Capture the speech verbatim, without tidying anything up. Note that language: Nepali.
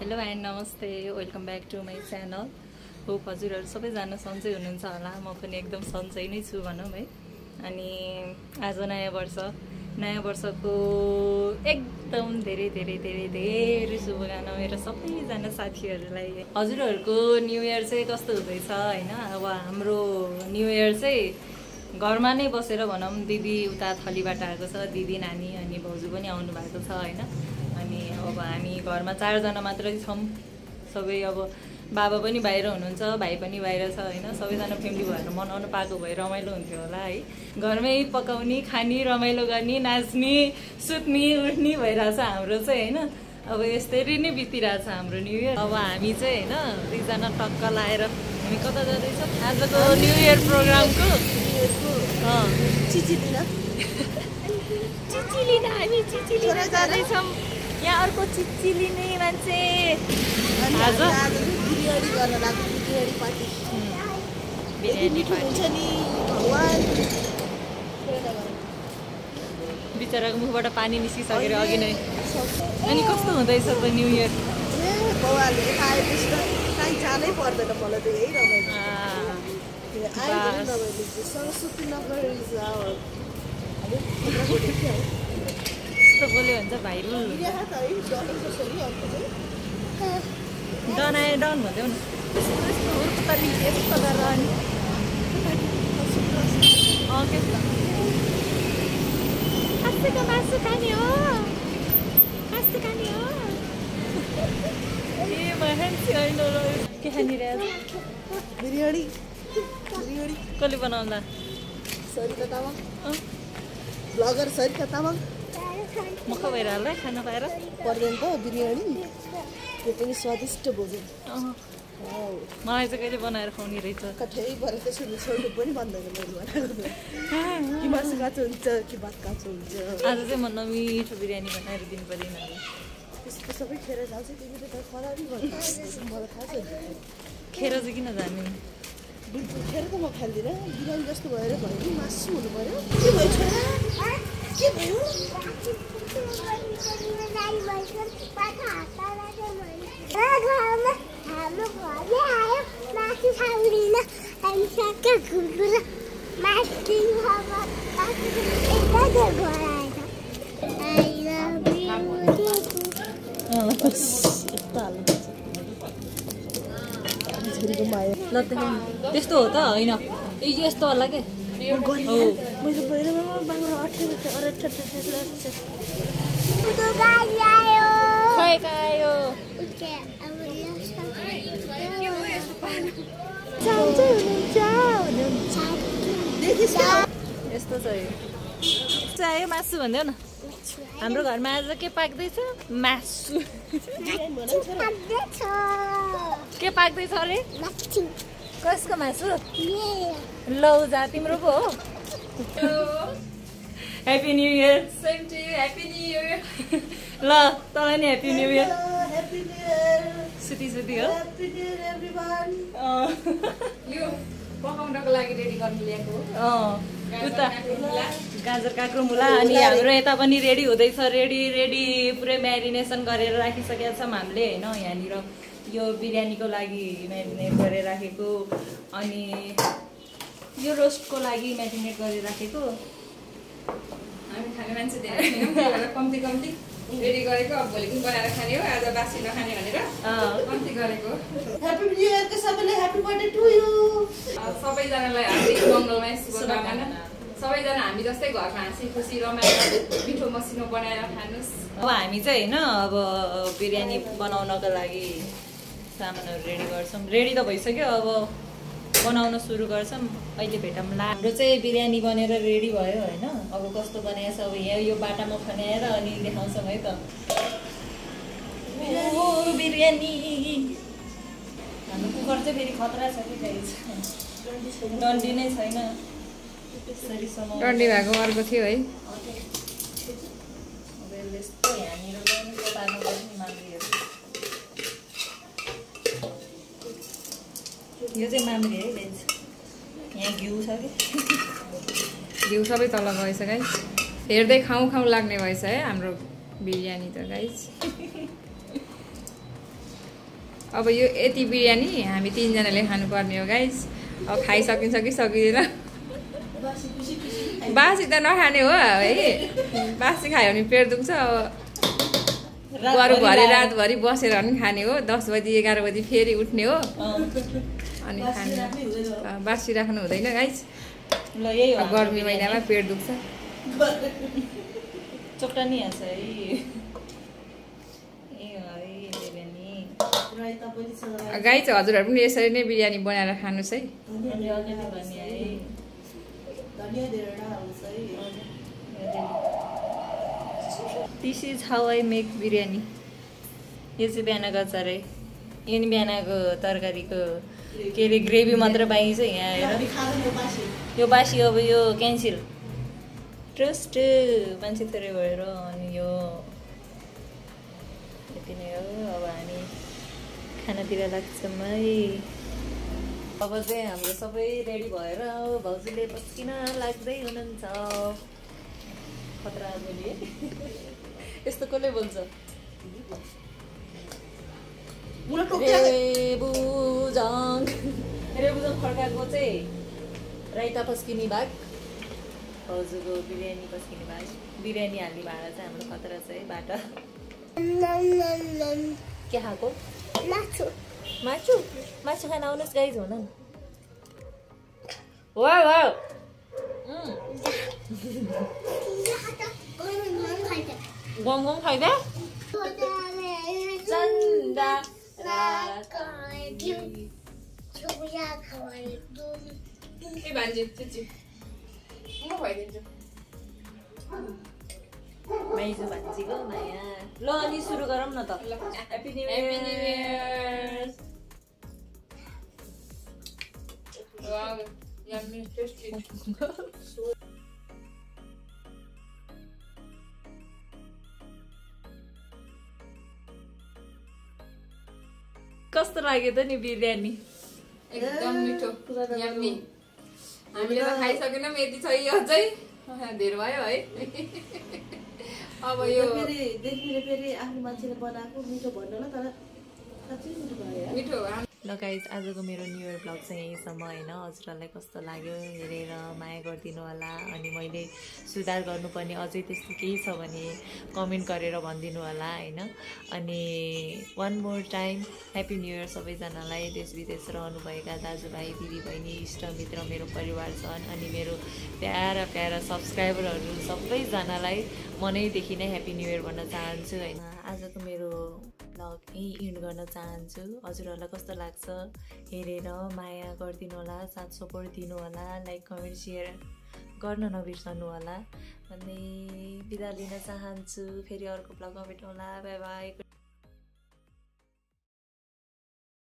हेलो एन्ड नमस्ते, welcome back to my channel. Hope हजुरहरू सबैजना सन्चै हुनुहुन्छ होला। म पनि एकदम सन्चै नै छु भनौँ है। अनि आज नयाँ वर्ष, नयाँ वर्षको एकदम धेरै धेरै धेरै धेरै शुभकामना मेरो सबैजना साथीहरूलाई। हजुरहरूको न्यु इयर चाहिँ कस्तो हुँदैछ होइन? अब हाम्रो न्यु इयर चाहिँ घरमा नै बसेर भनौँ। दिदी उता थलीबाट आएको छ, दिदी नानी अनि भाउजू पनि आउनु भएको छ होइन। अनि अब हामी घरमा चारजना मात्रै छौँ सबै। अब बाबा पनि बाहिर हुनुहुन्छ, भाइ पनि बाहिर छ होइन। सबैजना फ्यामिली भएर मनाउनु पाएको भए रमाइलो हुन्थ्यो होला है। घरमै पकाउने, खाने, रमाइलो गर्ने, नाच्ने, सुत्ने, उठ्ने भइरहेछ हाम्रो चाहिँ होइन। अब यस्तरी नै बितिरहेछ हाम्रो न्यु इयर। अब हामी चाहिँ होइन दुईजना टक्क लाएर हामी कता जाँदैछौँ आजको न्यु इयर प्रोग्रामको चिची लिन चिची लिन हामी चिची लिन जाँदैछौँ। यहाँ अर्को चिची लिने मान्छे आज बिरयानी गर्न लाग्यो। बिरयानी पार्टी बिरयानी हुन्छ नि भगवान्। बिचराको मुखबाट पानी निस्किसकेर अघि नै। अनि कस्तो हुँदैछ त न्यु इयर? बाउले आएपछि त कहीँ जानै पर्दैन मलाई त यही रमाइलो। सरस्वती नगर यस्तो बोल्यो भने चाहिँ भाइरल डन आयो डन भन्दै न। आजको मासु खाने हो, मासु खाने हो। ए मान्छे होइन के खाने रे? बिरयानी बिरयानी कसले बनाउँदा? सरिता तामाङ, ब्लगर सरिता तामाङ। मुख भइरहला है खाना पाएर पर्दैन त बिरयानी। त्यो पनि स्वादिष्ट भोजन। मलाई चाहिँ कहिले बनाएर खुवाउने रहेछ। कठै परेर त्यसरी छोड्नु पनि भन्दैन मैले बनाएको। कि मासु काँचो हुन्छ कि भात काँचो हुन्छ। आज चाहिँ म नमिठो बिरयानी बनाएर दिनु पर्यो यिनीहरूलाई। त्यसको सबै खेर जान्छ। तिमीले त खराबी भन्नु मलाई थाहा छ। खेर चाहिँ किन जाने? बिल्कुल खेर त म खाल्दिनँ। बिरयानी जस्तो भएर भयो नि मासु हुनु पऱ्यो। के भयो छोरा? के भयो? हाम्रो घरले आयो मासु खाउँदिन अनि सक्का खुल्कुला मासु त्यस्तो हो त होइन? यस्तो होला के मैले पहिलामा बाङ्ला अठेर खै खायो। यस्तो चाहिँ चाहियो मासु भन्दै न। हाम्रो घरमा आज के पाक्दैछ? मासु। के पाक्दैछ अरे? कसको मासु? लौ जा तिम्रो पो हो। Happy new year. Same to you. Happy new year. ल तँलाई नि happy new year. Happy new year. सुती सुती हो। Happy new year everyone. यो पकाउनको लागि रेडी गर्नु ल्याएको हो। उता गाजर काँक्रो मुला अनि हाम्रो यता पनि रेडी हुँदैछ। रेडी रेडी पुरै म्यारिनेसन गरेर राखिसकेका छौँ हामीले होइन। यहाँनिर यो बिरयानीको लागि म्यारिनेट गरेर राखेको अनि यो रोस्टको लागि म्यारिनेट गरेर राखेको। हामी खाने मान्छे धेरै छैनौँ, त्यही भएर कम्ती कम्ती रेडी गरेको। अब भोलि पनि बनाएर खाने हो, आज बासी नखाने भनेर कम्ती गरेको। ह्याप्पी न्यु इयरको सबैले ह्याप्पी बर्थडे टु यु। सबैजनालाई हार्दिक मङ्गलमय शुभकामना। सबैजना हामी जस्तै घरमा हाँसी खुसी रमाएर मिठो मसिनो बनाएर खानुहोस्। अब हामी चाहिँ होइन अब बिरयानी बनाउनको लागि सामानहरू रेडी गर्छौँ। रेडी त भइसक्यो, अब बनाउन सुरु गर्छौँ। अहिले भेटौँला। हाम्रो चाहिँ बिरयानी बनेर रेडी भयो होइन। अब कस्तो बनाएछ अब यहाँ यो बाटामा खनाएर अनि देखाउँछौँ है त। ओ बिरयानी हाम्रो कुकर चाहिँ फेरि खतरा छ कि गाइस। डन्डी नै छैन। डन्डी भएको अर्को थियो है। यस्तो यहाँनिर पार्नुपर्ने माम्रीहरू। यो चाहिँ माम्री है गाइस। यहाँ घिउ छ कि घिउ सबै तल गएछ गाइस। हेर्दै खाउँ खाउँ लाग्ने भएछ है हाम्रो बिरयानी त गाइस। अब यो यति बिरयानी हामी तिनजनाले खानुपर्ने हो गाइस। अब खाइसकिन्छ कि सकिँदैन। बासी त नखाने हो है, बासी खायो भने पेट दुख्छ। अब बरु भरे रातभरि बसेर पनि खाने हो, दस बजी एघार बजी फेरि उठ्ने हो अनि खाने। बासी राख्नु हुँदैन गाइस, गर्मी महिनामा पेट दुख्छ। चोक्टानी हाल्छ है गाइस। हजुरहरू पनि यसरी नै बिरयानी बनाएर खानुहोस् है। This is how I make biryani. यो चाहिँ बिहानको अचार है, यो नि बिहानको तरकारीको के अरे ग्रेभी मात्र बाँकी छ यहाँ आएर। यो बासी अब यो क्यान्सल ट्रस्ट मान्छे थोरै भएर। अनि यो यति नै हो। अब हामी खानातिर लाग्छौँ है। अब चाहिँ हाम्रो सबै रेडी भएर भाउजूले पस्किन लाग्दै हुनुहुन्छ। खतरा बोली यस्तो कसले बोल्छ? रेबुजङ रेबुजङ खड्काको चाहिँ राइता पस्किने भाग, भाउजूको बिरयानी पस्किने भाग। बिरयानी हाल्ने भाँडा चाहिँ हाम्रो खतरा छ है बाटा। के खाएको? मासु मासु मासु खान आउनुहोस् गाइज हुन न। वा वा गङ गङ खाइदा चन्दा ए भान्जी चुचु म खुवाइदिन्छु। माइजू भान्जीको माया। ल अनि सुरु गरौँ न त। Happy new year. Wow yummy tasty. कस्तो लाग्यो त नि बिरयानी? एकदम मिठो यम्मी। हामीले त खाइसकेनौँ, यति छ यो अझै धेरै भयो है। अब यो फेरि देखिने फेरि आफ्नो मान्छेले बनाएको मिठो भन्नु ल, तर साँच्चै मिठो भयो। मिठो। ल गाइज, आजको मेरो न्यु इयर ब्लग चाहिँ यहीसम्म होइन। हजुरहरूलाई कस्तो लाग्यो हेरेर माया गरिदिनु होला। अनि मैले सुधार गर्नुपर्ने अझै त्यस्तो केही छ भने कमेन्ट गरेर भनिदिनु होला होइन। अनि one more time happy new year सबैजनालाई, देश विदेश रहनुभएका दाजुभाइ दिदीबहिनी इष्टमित्र मेरो परिवारजन अनि मेरो प्यारा प्यारा सब्सक्राइबरहरू सबैजनालाई मनैदेखि नै ह्याप्पी न्यु इयर भन्न चाहन्छु होइन। आजको मेरो ब्लग यही इन्ड गर्न चाहन्छु। हजुरहरूलाई कस्तो लाग्छ हेरेर माया गरिदिनु होला, साथ सपोर्ट दिनु होला, लाइक कमेन्ट सेयर गर्न नबिर्सनु होला भन्दै बिदा लिन चाहन्छु। फेरि अर्को ब्लगमा भेटौँला। By by.